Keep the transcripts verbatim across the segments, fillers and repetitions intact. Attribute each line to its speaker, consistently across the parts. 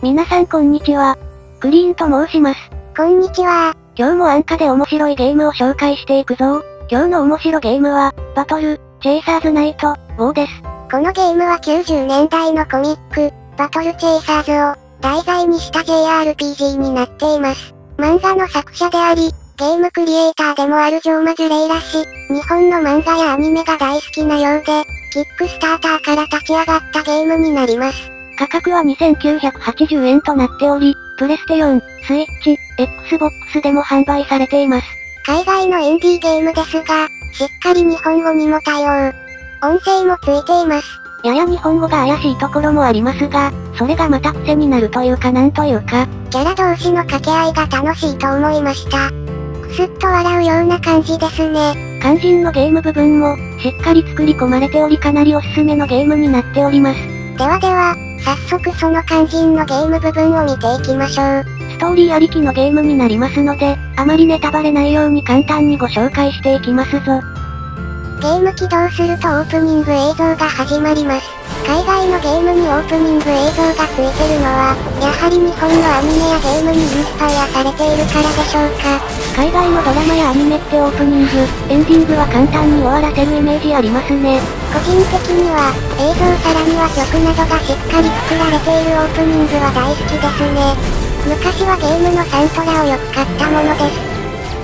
Speaker 1: 皆さんこんにちは。クリーンと申します。
Speaker 2: こんにちは。
Speaker 1: 今日も安価で面白いゲームを紹介していくぞ。今日の面白ゲームは、バトル、チェイサーズナイト、ウォーです。
Speaker 2: このゲームはきゅうじゅうねんだいのコミック、バトルチェイサーズを題材にした ジェイアールピージー になっています。漫画の作者であり、ゲームクリエイターでもあるジョーマズ・レイラ氏、日本の漫画やアニメが大好きなようで、キックスターターから立ち上がったゲームになります。
Speaker 1: 価格はにせんきゅうひゃくはちじゅうえんとなっており、プレステよん、スイッチ、Xbox でも販売されています。
Speaker 2: 海外のインディーゲームですが、しっかり日本語にも対応。音声もついています。
Speaker 1: やや日本語が怪しいところもありますが、それがまた癖になるというかなんというか、
Speaker 2: キャラ同士の掛け合いが楽しいと思いました。くすっと笑うような感じですね。
Speaker 1: 肝心のゲーム部分も、しっかり作り込まれておりかなりおすすめのゲームになっております。
Speaker 2: ではでは、早速その肝心のゲーム部分を見ていきましょう。
Speaker 1: ストーリーありきのゲームになりますので、あまりネタバレないように簡単にご紹介していきますぞ。
Speaker 2: ゲーム起動するとオープニング映像が始まります。海外のゲームにオープニング映像がついてるのは、やはり日本のアニメやゲームにインスパイアされているからでしょうか。
Speaker 1: 海外のドラマやアニメってオープニング、エンディングは簡単に終わらせるイメージありますね。
Speaker 2: 個人的には、映像さらには曲などがしっかり作られているオープニングは大好きですね。昔はゲームのサントラをよく買ったものです。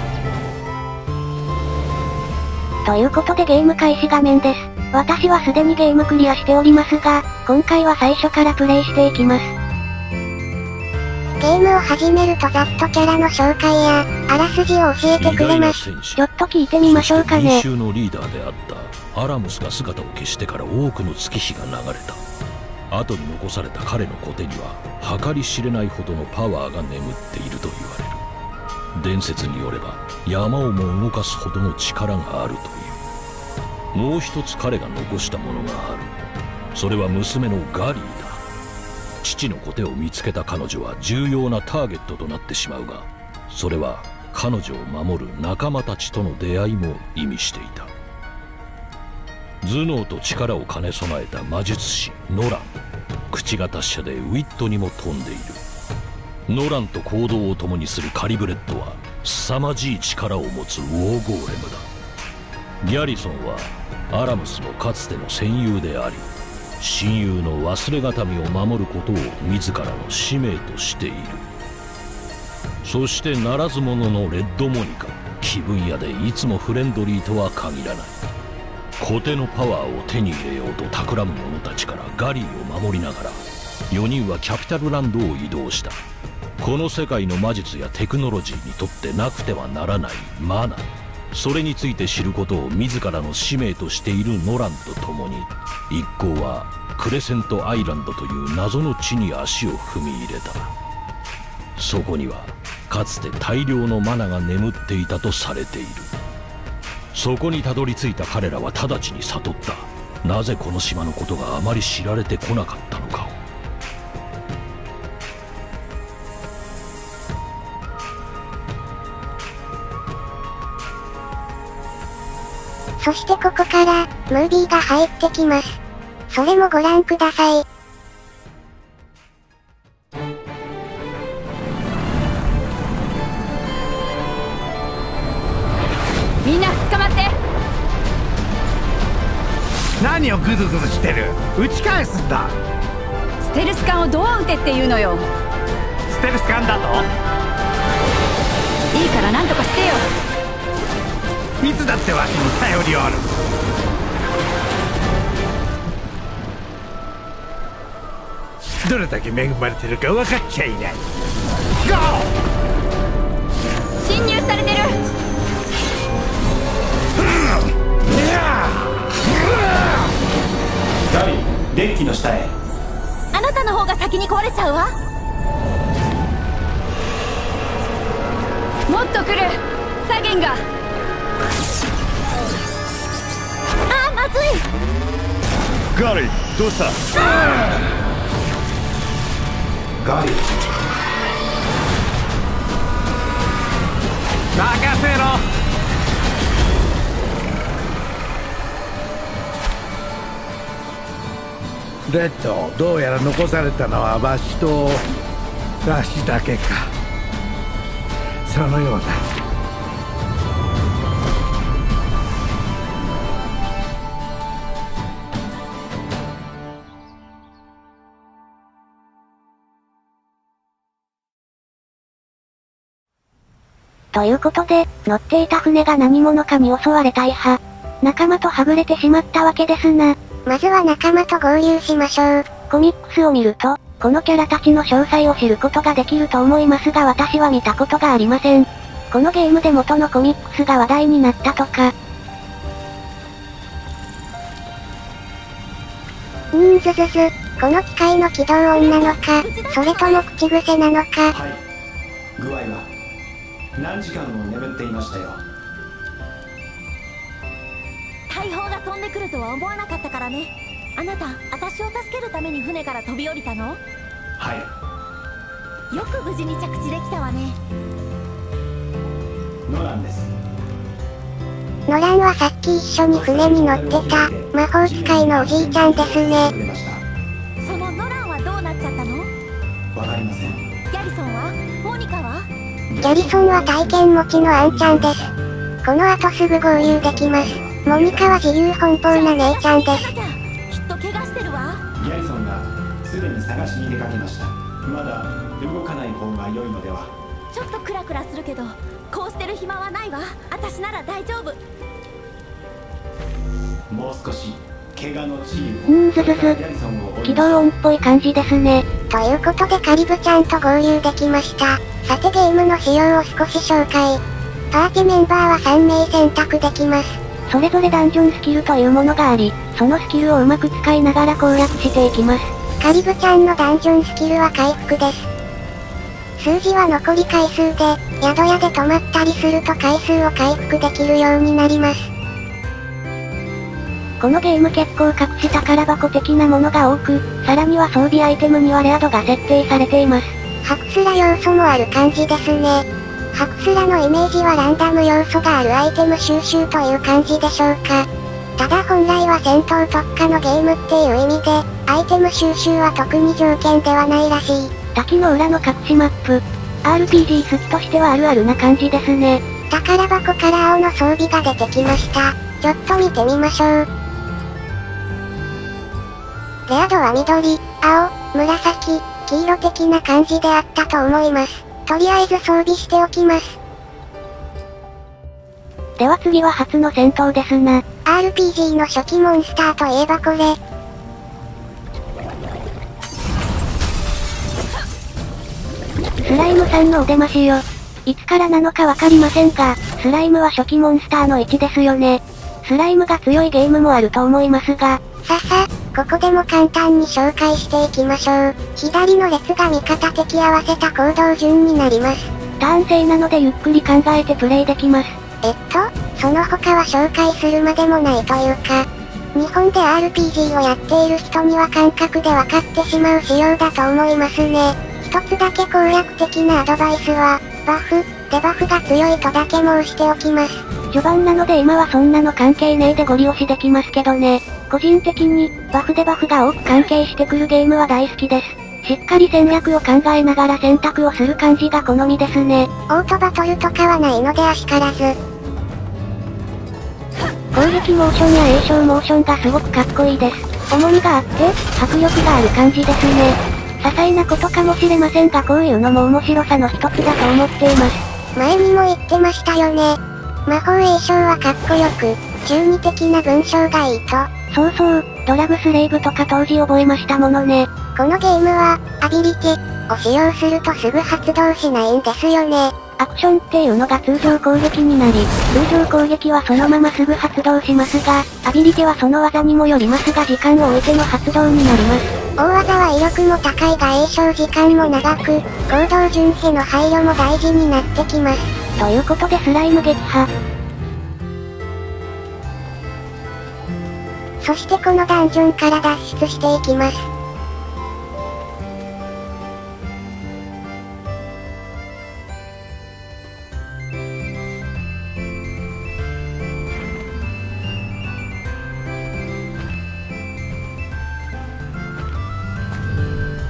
Speaker 1: ということでゲーム開始画面です。私はすでにゲームクリアしておりますが、今回は最初からプレイしていきます。
Speaker 2: ゲームを始めるとざっとキャラの紹介や、あらすじを教えてくれます。
Speaker 1: ちょっと聞いてみましょうかね。
Speaker 3: 民衆のリーダーであったアラムスが姿を消してから多くの月日が流れた。後に残された彼のコテには計り知れないほどのパワーが眠っていると言われる。伝説によれば山をも動かすほどの力があるという。もう一つ彼が残したものがある。それは娘のガリーだ。父のコテを見つけた彼女は重要なターゲットとなってしまうが、それは彼女を守る仲間たちとの出会いも意味していた。頭脳と力を兼ね備えた魔術師ノラン。口が達者でウィットにも富んでいる。ノランと行動を共にするカリブレットは凄まじい力を持つウォーゴーレムだ。ギャリソンはアラムスのかつての戦友であり、親友の忘れがたみを守ることを自らの使命としている。そしてならず者のレッドモニカ。気分屋でいつもフレンドリーとは限らない。コテのパワーを手に入れようと企む者たちからガリーを守りながら、よにんはキャピタルランドを移動した。この世界の魔術やテクノロジーにとってなくてはならないマナー、それについて知ることを自らの使命としているノランと共に、一行はクレセントアイランドという謎の地に足を踏み入れた。そこにはかつて大量のマナが眠っていたとされている。そこにたどり着いた彼らは直ちに悟った。なぜこの島のことがあまり知られてこなかったのかを。
Speaker 2: そしてここから、ムービーが入ってきます。それもご覧ください。
Speaker 4: みんな捕まって。
Speaker 5: 何をグズグズしてる。撃ち返すんだ。
Speaker 4: ステルス艦をどう撃てっていうのよ。
Speaker 5: ステルス艦だと。
Speaker 4: いいから何とかしてよ。
Speaker 5: いつだってわしに頼りおる。どれだけ恵まれてるか分かっちゃいない。ゴ
Speaker 4: ー！侵入されてる。
Speaker 6: ガリ、デッキの下へ。
Speaker 4: あなたの方が先に壊れちゃうわ。もっと来る。サゲンが。あー、まずい。
Speaker 5: ガリ、どうした。
Speaker 6: ガリ、
Speaker 5: 任せろ。レッド、どうやら残されたのはわしと雑誌だけか。そのようだ。
Speaker 1: ということで、乗っていた船が何者かに襲われ大破。仲間とはぐれてしまったわけですな。
Speaker 2: まずは仲間と合流しましょう。
Speaker 1: コミックスを見ると、このキャラたちの詳細を知ることができると思いますが私は見たことがありません。このゲームで元のコミックスが話題になったとか。
Speaker 2: うーんずずず、この機械の起動音なのか、それとも口癖なのか。
Speaker 6: はい。具合は何時間も眠っていましたよ。
Speaker 4: 大砲が飛んでくるとは思わなかったからね。あなた、私を助けるために船から飛び降りたの？
Speaker 6: はい。
Speaker 4: よく無事に着地できたわね。
Speaker 6: ノランです。
Speaker 2: ノランはさっき一緒に船に乗ってた、魔法使いのおじいちゃんですね。
Speaker 4: そのノランはどうなっちゃったの？
Speaker 6: わかりません。
Speaker 4: ギャリソンは？モニカは？
Speaker 2: ギャリソンは体験持ちのアンちゃんです。この後すぐ合流できます。モニカは自由奔放な姉ちゃんです。
Speaker 4: きっと怪我してるわ。
Speaker 6: ギャリソンがすでに探しに出かけました。まだ動かない方が良いのでは。
Speaker 4: ちょっとクラクラするけど、こうしてる暇はないわ。私なら大丈夫。
Speaker 6: もう少し怪我の治癒を。
Speaker 1: うーんずずず。起動音っぽい感じですね。
Speaker 2: ということでカリブちゃんと合流できました。さてゲームの仕様を少し紹介。パーティメンバーはさんめい選択できます。
Speaker 1: それぞれダンジョンスキルというものがあり、そのスキルをうまく使いながら攻略していきます。
Speaker 2: カリブちゃんのダンジョンスキルは回復です。数字は残り回数で、宿屋で泊まったりすると回数を回復できるようになります。
Speaker 1: このゲーム結構隠し宝箱的なものが多く、さらには装備アイテムにはレア度が設定されています。
Speaker 2: ハクスラ要素もある感じですね。ハクスラのイメージはランダム要素があるアイテム収集という感じでしょうか。ただ本来は戦闘特化のゲームっていう意味で、アイテム収集は特に条件ではないらしい。
Speaker 1: 滝の裏の隠しマップ。アールピージー 好きとしてはあるあるな感じですね。
Speaker 2: 宝箱から青の装備が出てきました。ちょっと見てみましょう。レア度は緑、青、紫、黄色的な感じであったと思います。とりあえず装備しておきます。
Speaker 1: では次は初の戦闘ですな。
Speaker 2: アールピージー の初期モンスターといえばこれ。
Speaker 1: スライムさんのお出ましよ。いつからなのかわかりませんが、スライムは初期モンスターのいちですよね。スライムが強いゲームもあると思いますが。
Speaker 2: ささ、ここでも簡単に紹介していきましょう。左の列が味方敵合わせた行動順になります。
Speaker 1: ターン制なのでゆっくり考えてプレイできます。
Speaker 2: えっと、その他は紹介するまでもないというか、日本で アールピージー をやっている人には感覚で分かってしまう仕様だと思いますね。一つだけ攻略的なアドバイスは、バフ、デバフが強いとだけ申しておきます。
Speaker 1: 序盤なので今はそんなの関係ねえでご利用しできますけどね。個人的に、バフデバフが多く関係してくるゲームは大好きです。しっかり戦略を考えながら選択をする感じが好みですね。
Speaker 2: オートバトルとかはないのであしからず。
Speaker 1: 攻撃モーションや詠唱モーションがすごくかっこいいです。重みがあって、迫力がある感じですね。些細なことかもしれませんがこういうのも面白さの一つだと思っています。
Speaker 2: 前にも言ってましたよね。魔法詠唱はかっこよく、中二的な文章がいいと。
Speaker 1: そうそう、ドラグスレイブとか当時覚えましたものね。
Speaker 2: このゲームは、アビリティを使用するとすぐ発動しないんですよね。
Speaker 1: アクションっていうのが通常攻撃になり、通常攻撃はそのまますぐ発動しますが、アビリティはその技にもよりますが時間を置いての発動になります。
Speaker 2: 大技は威力も高いが詠唱時間も長く、行動順への配慮も大事になってきます。
Speaker 1: ということでスライム撃破。
Speaker 2: そしてこのダンジョンから脱出していきます。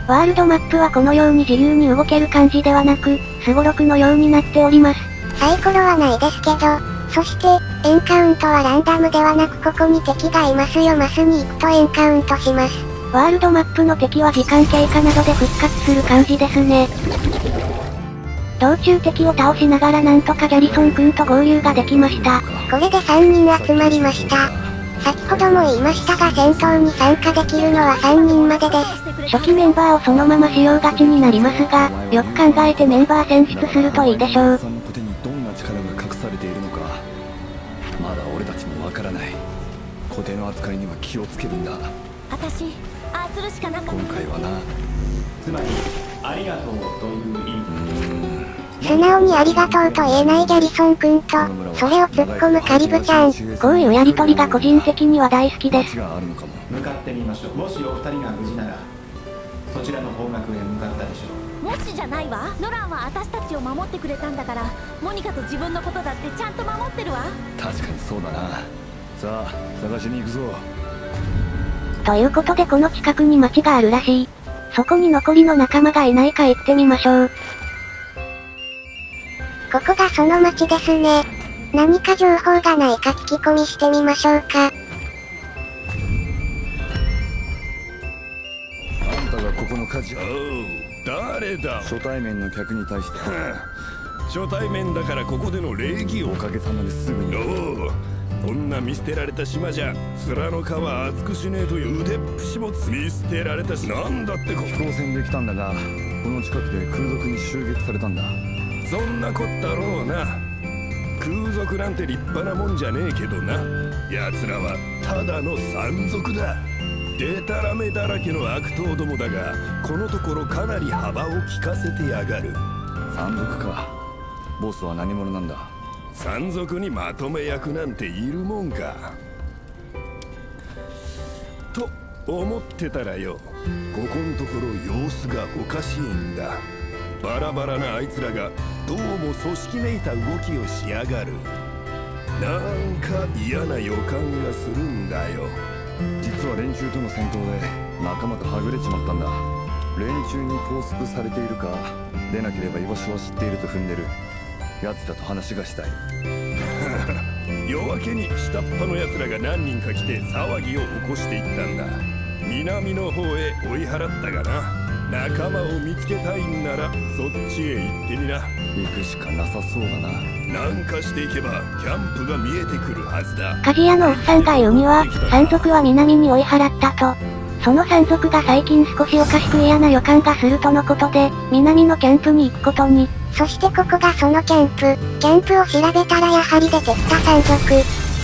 Speaker 1: ワールドマップはこのように自由に動ける感じではなく、すごろくのようになっております。
Speaker 2: サイコロはないですけど、そして、エンカウントはランダムではなくここに敵がいますよマスに行くとエンカウントします。
Speaker 1: ワールドマップの敵は時間経過などで復活する感じですね。道中敵を倒しながらなんとかギャリソン君と合流ができました。
Speaker 2: これでさんにん集まりました。先ほども言いましたが戦闘に参加できるのはさんにんまでです。
Speaker 1: 初期メンバーをそのまま使用がちになりますが、よく考えてメンバー選出するといいでしょう。
Speaker 7: まだ俺たちもわからない。固定の扱いには気をつけるんだ。
Speaker 4: 私、ああするしかなかった。
Speaker 7: 今回はな。
Speaker 6: つまりありがとうという意味。
Speaker 2: 素直にありがとうと言えないギャリソン君と、それを突っ込むカリブちゃん。
Speaker 1: こういうやりとりが個人的には大好きです。
Speaker 6: 向かってみましょう。もしお二人が無事なら、そちらの方角へ向かったでしょう。
Speaker 4: もしじゃないわ。ノランは私たちを守ってくれたんだから、モニカと自分のことだってちゃんと守ってるわ。
Speaker 7: 確かにそうだな。さあ探しに行くぞ。
Speaker 1: ということでこの近くに町があるらしい。そこに残りの仲間がいないか行ってみましょう。
Speaker 2: ここがその町ですね。何か情報がないか聞き込みしてみましょうか。
Speaker 7: あんたがここの火事。
Speaker 8: おう、誰だ。
Speaker 7: 初対面の客に対して
Speaker 8: 初対面だからここでの礼儀を。
Speaker 7: おかげさまですぐに。
Speaker 8: おう、こんな見捨てられた島じゃ面の皮厚くしねえという腕っぷしも見捨てられたし、なんだってこ
Speaker 7: 飛行船で来たんだが、この近くで空賊に襲撃されたんだ。
Speaker 8: そんなこったろうな。空賊なんて立派なもんじゃねえけどな。奴らはただの山賊だ。デタラメだらけの悪党どもだが、このところかなり幅を利かせてやがる。
Speaker 7: 山賊か。ボスは何者なんだ。
Speaker 8: 山賊にまとめ役なんているもんか。と思ってたらよ、ここのところ様子がおかしいんだ。バラバラなあいつらがどうも組織めいた動きをしやがる。なんか嫌な予感がするんだよ。
Speaker 7: 実は連中との戦闘で仲間とはぐれちまったんだ。連中に拘束されているか、でなければ居場所は知っていると踏んでる。奴らと話がしたい。
Speaker 8: 夜明けに下っ端の奴らが何人か来て騒ぎを起こしていったんだ。南の方へ追い払ったがな。仲間を見つけたいんならそっちへ行ってみな。
Speaker 7: 行くしかなさそうだな。
Speaker 8: なんかしていけばキャンプが見えてくるはずだ。
Speaker 1: 鍛冶屋のおっさんが言うには、山賊は南に追い払ったと。その山賊が最近少しおかしく嫌な予感がするとのことで、南のキャンプに行くことに。
Speaker 2: そしてここがそのキャンプ。キャンプを調べたらやはり出てきた山賊。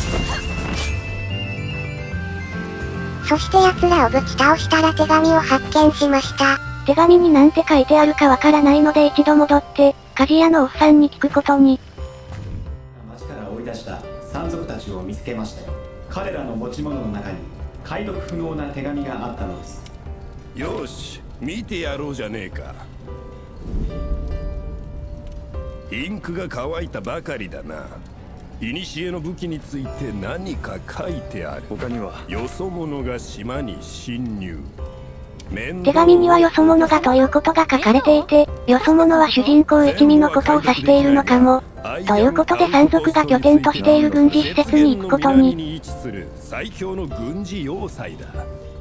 Speaker 2: そして奴らをぶち倒したら手紙を発見しました。
Speaker 1: 手紙になんて書いてあるかわからないので一度戻って、鍛冶屋のおっさんに聞くことに。
Speaker 6: 町から追い出した山賊たちを見つけましたよ。彼らの持ち物の中に解読不能な手紙があったのです。
Speaker 8: よし、見てやろうじゃねえか。インクが乾いたばかりだな。古の武器について何か書いてある。
Speaker 7: 他には
Speaker 8: よそ者が島に侵入。
Speaker 1: 手紙にはよそ者がということが書かれていて、よそ者は主人公一味のことを指しているのかも。ということで山賊が拠点としている軍事施設に行くことに。
Speaker 8: 最強の軍事要塞だ。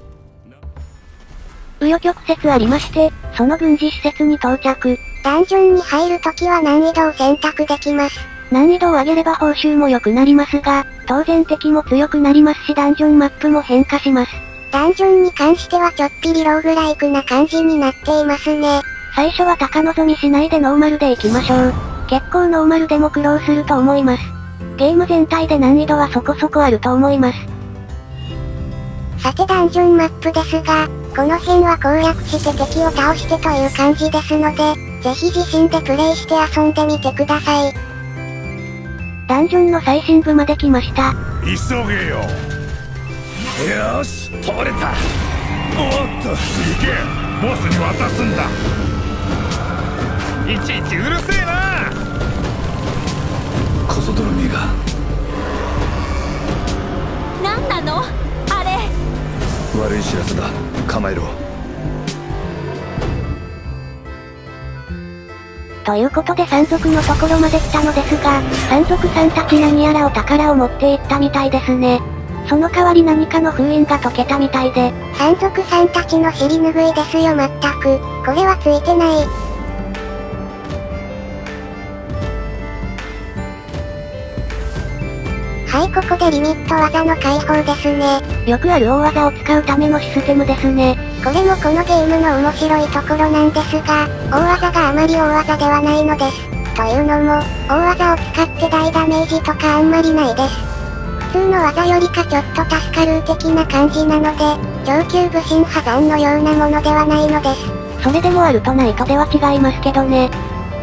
Speaker 1: 紆余曲折ありまして、その軍事施設に到着。
Speaker 2: ダンジョンに入るときは難易度を選択できます。
Speaker 1: 難易度を上げれば報酬も良くなりますが、当然敵も強くなりますしダンジョンマップも変化します。
Speaker 2: ダンジョンに関してはちょっぴりローグライクな感じになっていますね。
Speaker 1: 最初は高望みしないでノーマルで行きましょう。結構ノーマルでも苦労すると思います。ゲーム全体で難易度はそこそこあると思います。
Speaker 2: さてダンジョンマップですが、この辺は攻略して敵を倒してという感じですので、ぜひ自身でプレイして遊んでみてください。
Speaker 1: ダンジョンの最深部まで来ました。
Speaker 8: 急げよ。よし、取れた。おっと、行け。ボスに渡すんだ。いちいちうるせえな。
Speaker 7: コソ泥めが。
Speaker 4: なんなのあれ。
Speaker 7: 悪い知らせだ。構えろ。
Speaker 1: ということで山賊のところまで来たのですが、山賊さんたち何やらお宝を持っていったみたいですね。その代わり何かの封印が解けたみたいで。
Speaker 2: 山賊さんたちの尻拭いですよまったく。これはついてない。はい、ここでリミット技の解放ですね。
Speaker 1: よくある大技を使うためのシステムですね。
Speaker 2: これもこのゲームの面白いところなんですが、大技があまり大技ではないのです。というのも、大技を使って大ダメージとかあんまりないです。普通の技よりかちょっと助かる的な感じなので、上級武神破山のようなものではないのです。
Speaker 1: それでもあるとないとでは違いますけどね。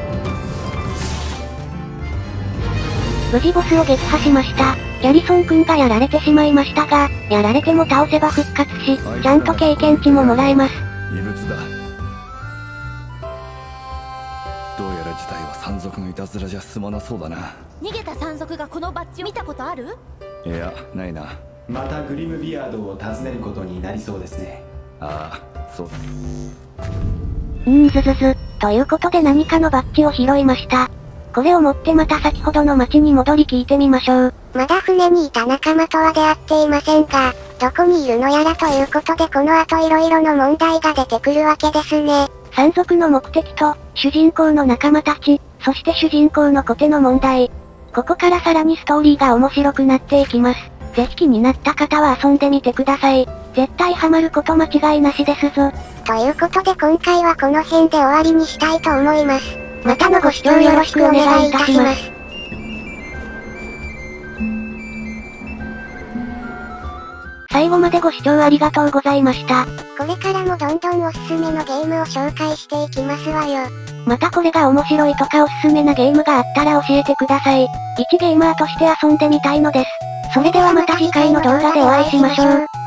Speaker 1: 無事ボスを撃破しました。ギャリソン君がやられてしまいましたが、やられても倒せば復活し、ちゃんと経験値ももらえます。
Speaker 7: 異物だ。どうやら事態は山賊のいたずらじゃ済まなそうだな。
Speaker 4: 逃げた山賊がこのバッジを見たことある？
Speaker 7: いや、ないな。
Speaker 6: またグリムビアードを訪ねることになりそうですね。
Speaker 7: ああ、そうだ。
Speaker 1: うーんずずず。ということで何かのバッジを拾いました。これを持ってまた先ほどの町に戻り聞いてみましょう。
Speaker 2: まだ船にいた仲間とは出会っていませんが、どこにいるのやらということでこの後色々の問題が出てくるわけですね。
Speaker 1: 山賊の目的と、主人公の仲間たち、そして主人公のコテの問題。ここからさらにストーリーが面白くなっていきます。ぜひ気になった方は遊んでみてください。絶対ハマること間違いなしですぞ。
Speaker 2: ということで今回はこの辺で終わりにしたいと思います。
Speaker 1: またのご視聴よろしくお願いいたします。最後までご視聴ありがとうございました。
Speaker 2: これからもどんどんおすすめのゲームを紹介していきますわよ。
Speaker 1: またこれが面白いとかおすすめなゲームがあったら教えてください。一ゲーマーとして遊んでみたいのです。それではまた次回の動画でお会いしましょう。